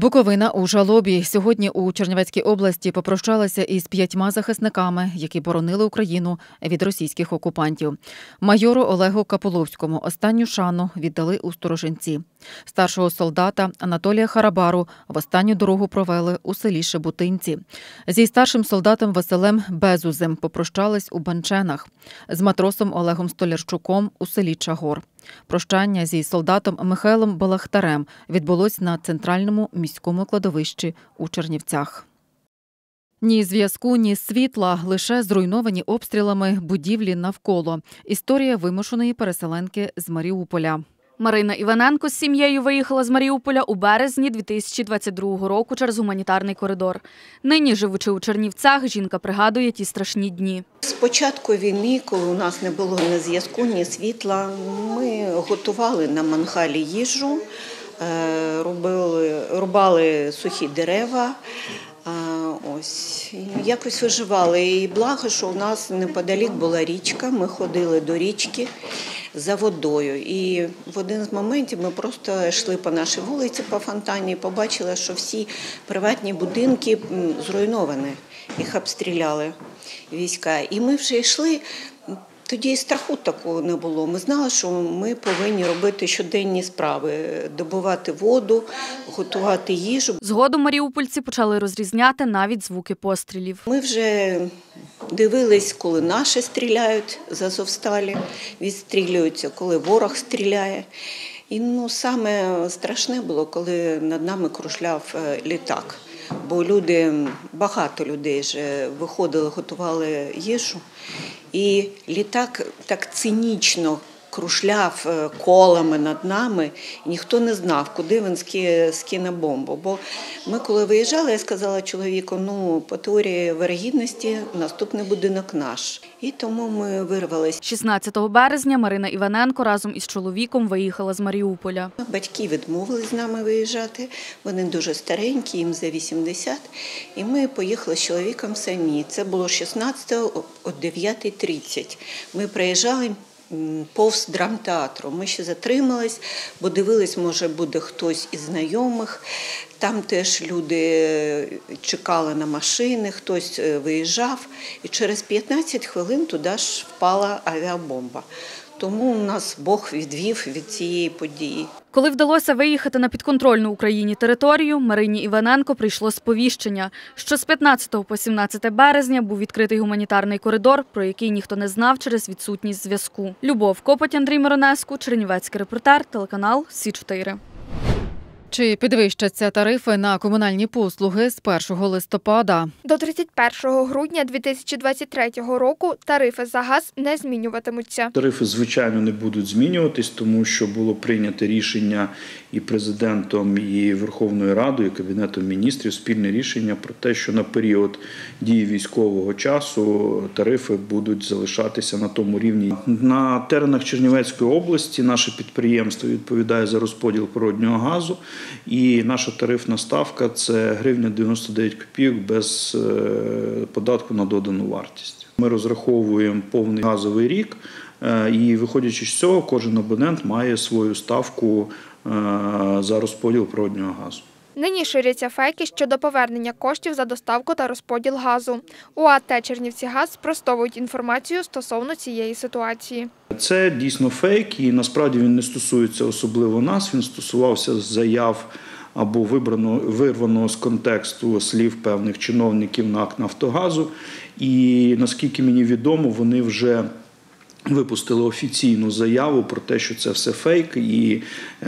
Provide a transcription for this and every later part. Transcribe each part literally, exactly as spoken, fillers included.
Буковина у жалобі. Сьогодні у Чернівецькій області попрощалася із п'ятьма захисниками, які боронили Україну від російських окупантів. Майору Олегу Капуловському останню шану віддали у Сторожинці. Старшого солдата Анатолія Харабару в останню дорогу провели у селі Шебутинці. Зі старшим солдатом Василем Безузем попрощались у Банченах. З матросом Олегом Столярчуком у селі Чагор. Прощання зі солдатом Михайлом Балахтарем відбулось на центральному міському кладовищі у Чернівцях. Ні зв'язку, ні світла, лише зруйновані обстрілами будівлі навколо. Історія вимушеної переселенки з Маріуполя. Марина Іваненко з сім'єю виїхала з Маріуполя у березні дві тисячі двадцять другого року через гуманітарний коридор. Нині, живучи у Чернівцях, жінка пригадує ті страшні дні. З початку війни, коли у нас не було ні зв'язку, ні світла, ми готували на мангалі їжу, робили, рубали сухі дерева, ось, якось виживали. І благо, що у нас неподалік була річка, ми ходили до річки за водою. І в один з моментів ми просто йшли по нашій вулиці, по фонтані, і побачили, що всі приватні будинки зруйновані, їх обстріляли війська. І ми вже йшли, тоді і страху такого не було. Ми знали, що ми повинні робити щоденні справи, добувати воду, готувати їжу. Згодом маріупольці почали розрізняти навіть звуки пострілів. Ми вже дивились, коли наші стріляють з Азовсталі, відстрілюються, коли ворог стріляє. І ну, саме страшне було, коли над нами кружляв літак. Бо люди, багато людей вже виходили, готували їжу. І літак так цинічно кружляв колами над нами, і ніхто не знав, куди він скине бомбу. Бо ми, коли виїжджали, я сказала чоловіку, ну, по теорії вирогідності, наступний будинок наш. І тому ми вирвалися. шістнадцятого березня Марина Іваненко разом із чоловіком виїхала з Маріуполя. Батьки відмовились з нами виїжджати, вони дуже старенькі, їм за вісімдесят. І ми поїхали з чоловіком самі. Це було шістнадцятого о дев'ята тридцять. Ми приїжджали повз драмтеатру. Ми ще затримались, бо дивились, може буде хтось із знайомих. Там теж люди чекали на машини, хтось виїжджав. І через п'ятнадцять хвилин туди ж впала авіабомба. Тому нас Бог відвів від цієї події. Коли вдалося виїхати на підконтрольну Україні територію, Марині Іваненко прийшло сповіщення, що з п'ятнадцятого по сімнадцяте березня був відкритий гуманітарний коридор, про який ніхто не знав через відсутність зв'язку. Любов Копоть, Андрій Миронеску, Чернівецький репортер, телеканал Сі чотири. Чи підвищаться тарифи на комунальні послуги з першого листопада? До тридцять першого грудня дві тисячі двадцять третього року тарифи за газ не змінюватимуться. Тарифи, звичайно, не будуть змінюватись, тому що було прийнято рішення і Президентом, і Верховною Радою, і Кабінетом міністрів, спільне рішення про те, що на період дії військового часу тарифи будуть залишатися на тому рівні. На теренах Чернівецької області наше підприємство відповідає за розподіл природнього газу. І наша тарифна ставка – це гривня дев'яносто дев'ять копійок без податку на додану вартість. Ми розраховуємо повний газовий рік і, виходячи з цього, кожен абонент має свою ставку за розподіл природнього газу. Нині ширяться фейки щодо повернення коштів за доставку та розподіл газу. У А Т «Чернівцігаз» спростовують інформацію стосовно цієї ситуації. Це дійсно фейк, і насправді він не стосується особливо нас, він стосувався заяв або вибрано, вирваного з контексту слів певних чиновників НАК «Нафтогазу». І, наскільки мені відомо, вони вже випустили офіційну заяву про те, що це все фейк і е,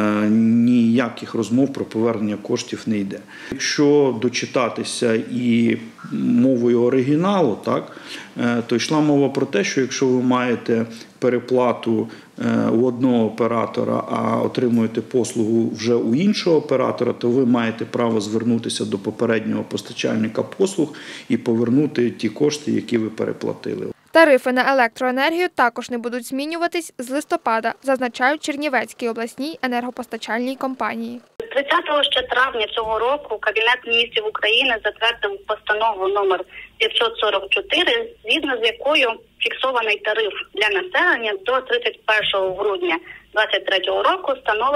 ніяких розмов про повернення коштів не йде. Якщо дочитатися і мовою оригіналу, так, е, то йшла мова про те, що якщо ви маєте переплату е, у одного оператора, а отримуєте послугу вже у іншого оператора, то ви маєте право звернутися до попереднього постачальника послуг і повернути ті кошти, які ви переплатили. Тарифи на електроенергію також не будуть змінюватись з листопада, зазначають Чернівецькій обласній енергопостачальній компанії. тридцятого травня цього року Кабінет міністрів України затвердив постанову номер п'ятсот сорок чотири, згідно з якою фіксований тариф для населення до тридцять першого грудня двадцять третього року становить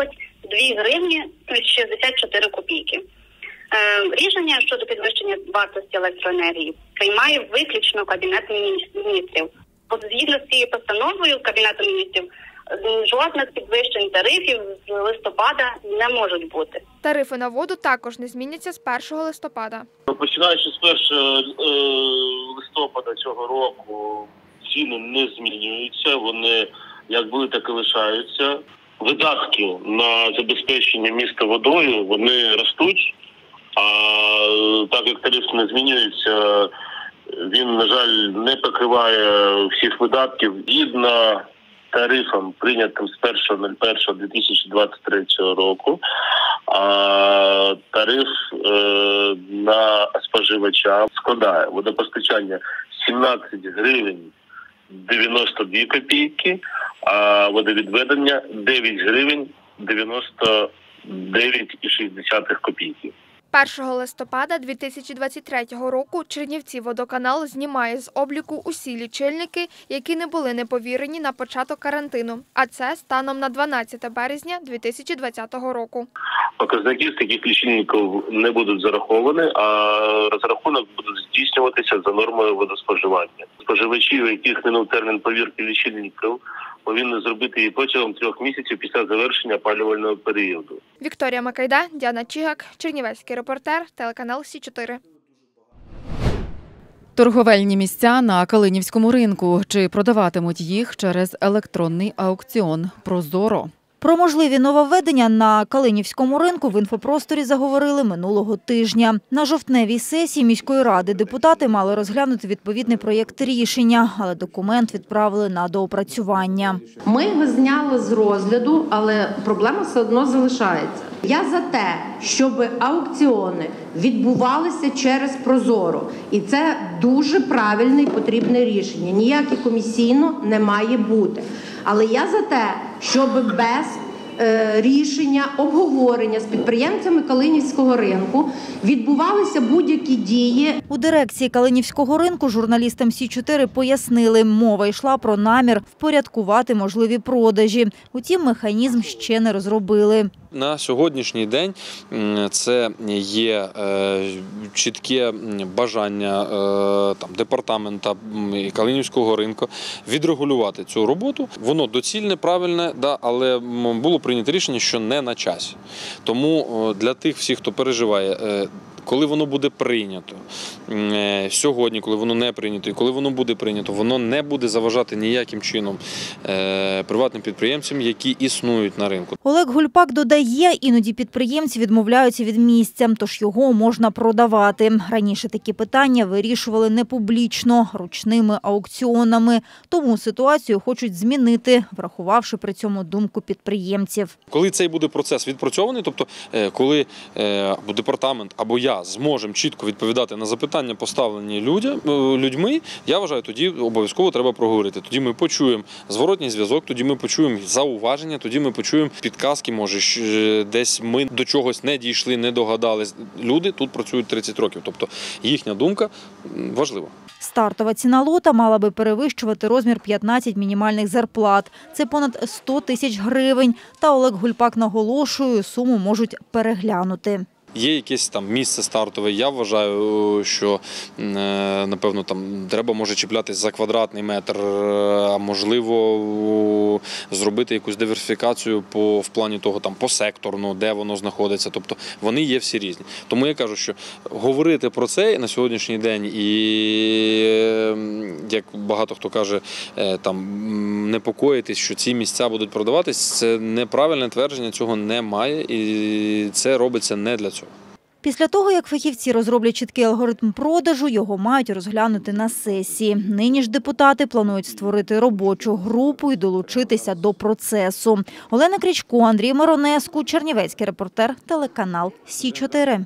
дві гривні шістдесят чотири копійки. Рішення щодо підвищення вартості електроенергії приймає виключно Кабінет міністрів. От згідно з цією постановою Кабінету міністрів жодних підвищень тарифів з листопада не можуть бути. Тарифи на воду також не зміняться з першого листопада. Починаючи з першого листопада цього року ціни не змінюються, вони як були, так і лишаються. Видатки на забезпечення міста водою, вони ростуть, а так як тариф не змінюється, він, на жаль, не покриває всіх видатків згідно тарифам, прийнятим з першого першого дві тисячі двадцять третього року. А тариф е, на споживача складає водопостачання сімнадцять гривень дев'яносто дві копійки, а водовідведення дев'ять гривень дев'яносто дев'ять і шість десятих копійки. першого листопада дві тисячі двадцять третього року Чернівціводоканал знімає з обліку усі лічильники, які не були неповірені на початок карантину, а це станом на дванадцяте березня дві тисячі двадцятого року. Показники з таких лічильників не будуть зараховані, а розрахунок буде здійснюватися за нормою водоспоживання. Споживачі, у яких минув термін повірки лічильників, повинні зробити її протягом трьох місяців після завершення опалювального періоду. Вікторія Макайда, Діана Чігак, Чернівецький репортер, телеканал Сі чотири. Торговельні місця на Калинівському ринку. Чи продаватимуть їх через електронний аукціон «Прозоро»? Про можливі нововведення на Калинівському ринку в інфопросторі заговорили минулого тижня. На жовтневій сесії міської ради депутати мали розглянути відповідний проєкт рішення, але документ відправили на доопрацювання. Ми його зняли з розгляду, але проблема все одно залишається. Я за те, щоб аукціони відбувалися через «Прозоро». І це дуже правильне і потрібне рішення. Ніяке комісійно не має бути. Але я за те, щоб без е, рішення, обговорення з підприємцями Калинівського ринку відбувалися будь-які дії. У дирекції Калинівського ринку журналістам Сі чотири пояснили, мова йшла про намір впорядкувати можливі продажі. Утім, механізм ще не розробили. На сьогоднішній день це є чітке бажання там, департамента Калинівського ринку відрегулювати цю роботу. Воно доцільне, правильне, да, але було прийнято рішення, що не на часі. Тому для тих всіх, хто переживає, коли воно буде прийнято, сьогодні, коли воно не прийнято, і коли воно буде прийнято, воно не буде заважати ніяким чином приватним підприємцям, які існують на ринку. Олег Гульпак додає, іноді підприємці відмовляються від місця, тож його можна продавати. Раніше такі питання вирішували не публічно, ручними аукціонами. Тому ситуацію хочуть змінити, врахувавши при цьому думку підприємців. Коли цей буде процес відпрацьований, тобто коли або департамент, або я зможемо чітко відповідати на запитання, поставлені людьми, я вважаю, тоді обов'язково треба проговорити. Тоді ми почуємо зворотній зв'язок, тоді ми почуємо зауваження, тоді ми почуємо підказки, може, десь ми до чогось не дійшли, не догадались. Люди тут працюють тридцять років, тобто їхня думка важлива. Стартова ціна лота мала би перевищувати розмір п'ятнадцять мінімальних зарплат. Це понад сто тисяч гривень. Та Олег Гульпак наголошує, суму можуть переглянути. Є якесь там місце стартове, я вважаю, що, напевно, там треба, може, чіплятись за квадратний метр, а можливо, зробити якусь диверсифікацію по, в плані того, там, посекторно, де воно знаходиться. Тобто вони є всі різні. Тому я кажу, що говорити про це на сьогоднішній день і, як багато хто каже, там, непокоїтись, що ці місця будуть продаватись, це неправильне твердження, цього немає і це робиться не для цього. Після того, як фахівці розроблять чіткий алгоритм продажу, його мають розглянути на сесії. Нині ж депутати планують створити робочу групу і долучитися до процесу. Олена Крічко, Андрій Миронеску, Чернівецький репортер, телеканал Сі чотири.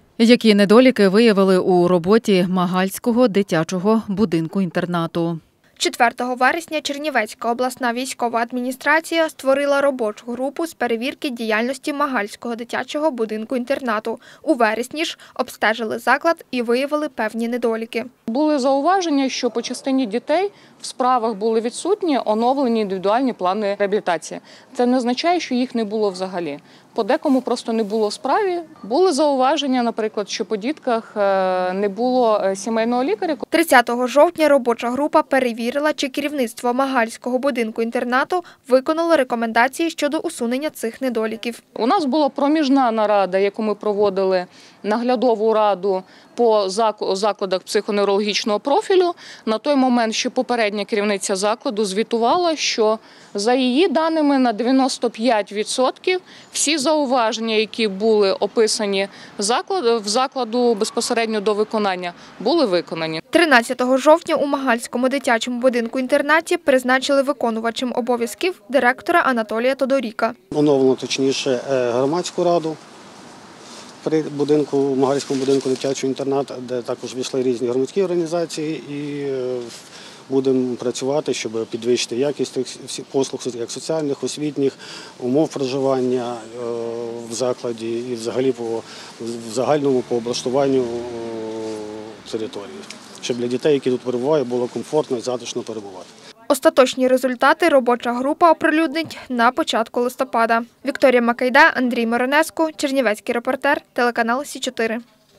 Які недоліки виявили у роботі Магальського дитячого будинку-інтернату? четвертого вересня Чернівецька обласна військова адміністрація створила робочу групу з перевірки діяльності Магальського дитячого будинку-інтернату. У вересні ж обстежили заклад і виявили певні недоліки. Були зауваження, що по частині дітей в справах були відсутні оновлені індивідуальні плани реабілітації. Це не означає, що їх не було взагалі. По декому просто не було в справі. Були зауваження, наприклад, що по дітках не було сімейного лікаря. тридцятого жовтня робоча група перевірила, чи керівництво Магальського будинку-інтернату виконало рекомендації щодо усунення цих недоліків. У нас була проміжна нарада, яку ми проводили, наглядову раду по закладах психоневрологічного профілю. На той момент, що попередня керівниця закладу звітувала, що за її даними на дев'яносто п'ять відсотків всі зауваження, які були описані в закладу безпосередньо до виконання, були виконані. тринадцятого жовтня у Магальському дитячому будинку-інтернаті призначили виконувачем обов'язків директора Анатолія Тодоріка. Оновлено, точніше, громадську раду при будинку, Магальському будинку дитячого інтернату, де також війшли різні громадські організації, і будемо працювати, щоб підвищити якість тих послуг, як соціальних, освітніх, умов проживання в закладі і взагалі по в загальному по облаштуванню території, щоб для дітей, які тут перебувають, було комфортно і затишно перебувати. Остаточні результати робоча група оприлюднить на початку листопада. Вікторія Макайда, Андрій Миронеску, Чернівецький репортер, телеканал Сі чотири.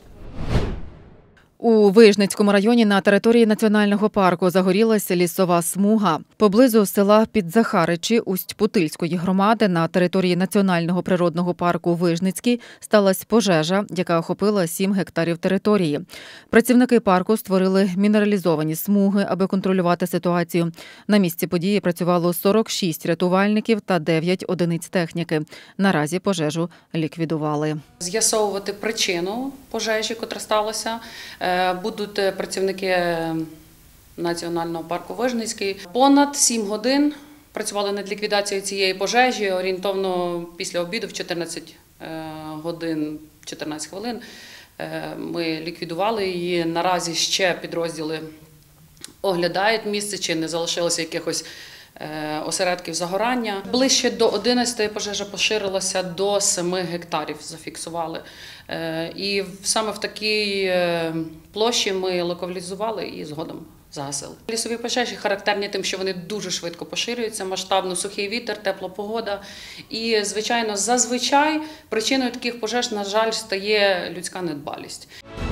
У Вижницькому районі на території національного парку загорілася лісова смуга. Поблизу села Підзахаричі Усть-Путильської громади на території національного природного парку Вижницький сталася пожежа, яка охопила сім гектарів території. Працівники парку створили мінералізовані смуги, аби контролювати ситуацію. На місці події працювало сорок шість рятувальників та дев'ять одиниць техніки. Наразі пожежу ліквідували. З'ясовувати причину пожежі, котра сталася, будуть працівники Національного парку Вижницький. Понад сім годин працювали над ліквідацією цієї пожежі. Орієнтовно після обіду в чотирнадцять годин чотирнадцять хвилин ми ліквідували її. Наразі ще підрозділи оглядають місце, чи не залишилося якихось осередків загорання. Ближче до одинадцятої пожежа поширилася до семи гектарів, зафіксували. І саме в такій площі ми локалізували і згодом загасили. Лісові пожежі характерні тим, що вони дуже швидко поширюються, масштабно сухий вітер, тепла погода. І, звичайно, зазвичай причиною таких пожеж, на жаль, стає людська недбалість.